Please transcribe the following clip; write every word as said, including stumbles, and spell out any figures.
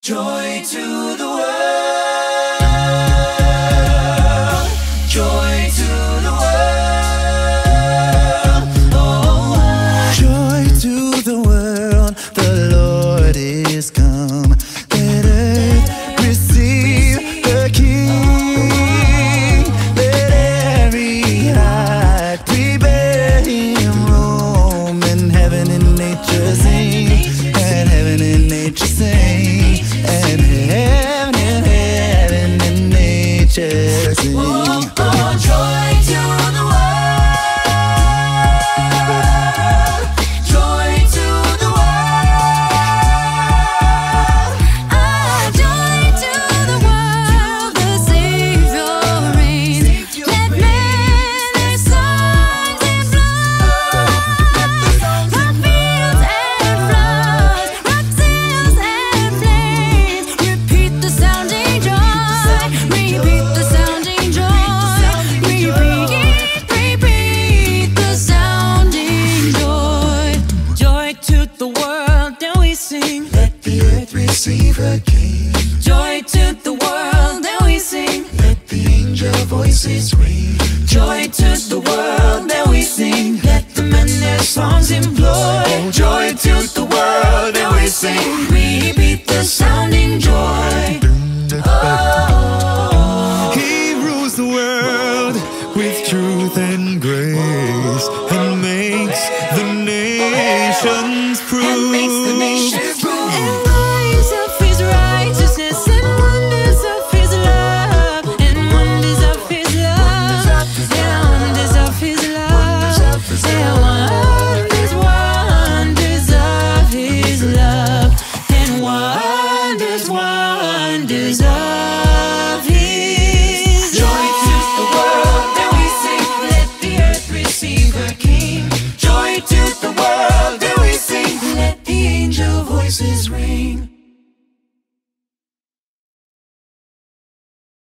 Joy to the world, joy to the world, oh. Joy to the world, the Lord is come. Let earth receive the King. Let every heart prepare him roam. And heaven and nature sing, and heaven and nature sing, and heaven and heaven and nature sing. Oh, oh, joy to the world, joy to the world, Ah, joy to the world, the Savior reigns. Let men their songs and blood. Rock fields and floods, rock seals and flames. Repeat the sounding joy, repeat the sounding joy, repeat, repeat the sounding joy. Joy to the world, and we sing. Let the earth receive her King. Joy to the world, and we sing. Let the angel voices ring. joy to the world, and we sing. Let the men their songs employ. Joy to the world, and we sing. Repeat the sounding joy. Oh. He rules the world with truth and grace, and makes the nations prove. And makes the nations prove. And rise of his righteousness, and wonders of his love, and wonders of his love, and wonders of his love, and wonders, wonders of his love, and wonders, wonders of